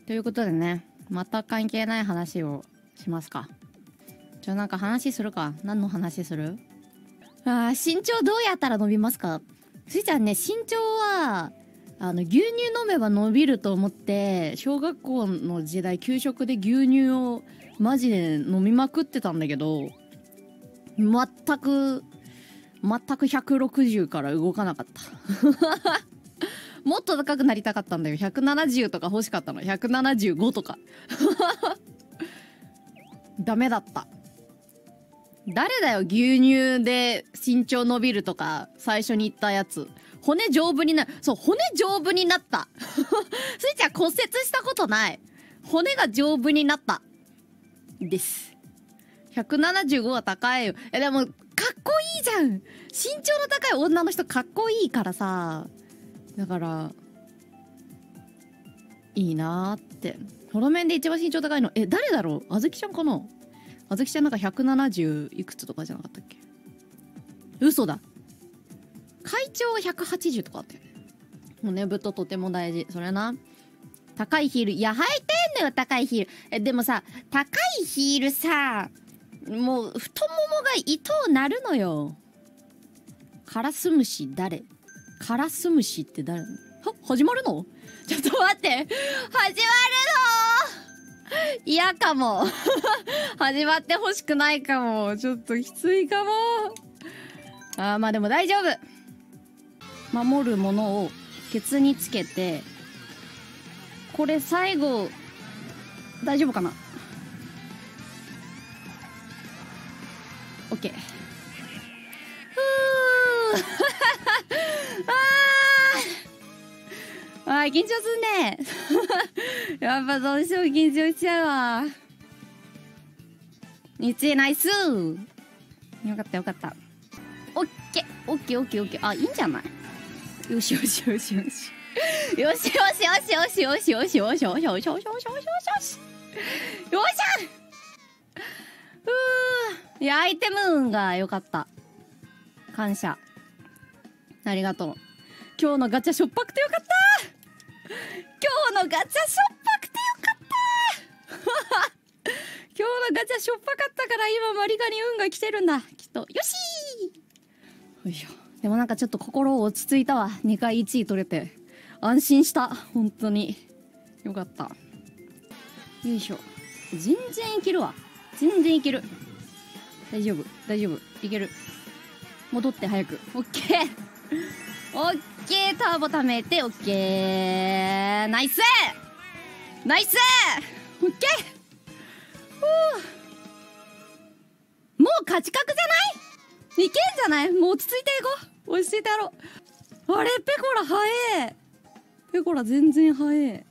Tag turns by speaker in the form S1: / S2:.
S1: ということでね、また関係ない話をしますか。なんか話するか。何の話する？身長どうやったら伸びますか？スイちゃんね、身長は、牛乳飲めば伸びると思って、小学校の時代、給食で牛乳をマジで飲みまくってたんだけど、全く160から動かなかった。もっと高くなりたかったんだよ。170とか欲しかったの。175とか。ダメだった。誰だよ、牛乳で身長伸びるとか、最初に言ったやつ。骨丈夫になる。そう、骨丈夫になった。スイちゃん骨折したことない。骨が丈夫になった。です。175は高いよ。でも、かっこいいじゃん。身長の高い女の人かっこいいからさ。だから、いいなーって。ホロメンで一番身長高いの、誰だろう？あずきちゃんかな？あずきちゃんなんか170いくつとかじゃなかったっけ？嘘だ。会長は180とかあったよね。骨太とても大事。それな。高いヒール。いや、履いてんのよ、高いヒール。でもさ、高いヒールさ、もう、太ももが糸を鳴るのよ。カラスムシ誰？カラスムシって誰？始まるの？ちょっと待って。始まるの？嫌かも。始まってほしくないかも。ちょっときついかも。まあでも大丈夫。守るものをケツにつけて、これ最後、大丈夫かな？ OK。緊張すんね。やっぱどうしても緊張しちゃうわ。日ナイス。よかったよかった。オッケーオッケーオッケーオッケー。いいんじゃない？よしよしよしよし。よしよしよしよしよしよしよしよしよしよしよしよしよしよしよし。よっしゃ。いや、アイテムが良かった。感謝。ありがとう。今日のガチャしょっぱくてよかった。今日のガチャしょっぱくてよかった今日のガチャしょっぱかったから今マリカに運が来てるんだきっと。よしー。よいしょ。でもなんかちょっと心落ち着いたわ。2回1位取れて安心した。本当によかった。よいしょ。全然いけるわ。全然いける。大丈夫大丈夫いける。戻って早く。オッケーオッケー。ターボ貯めてオッケー。ナイスナイスオッケー。もう勝ち確じゃない？いけんじゃない？もう落ち着いていこう。落ち着いてやろう。あれペコラ早え。ペコラ全然早え。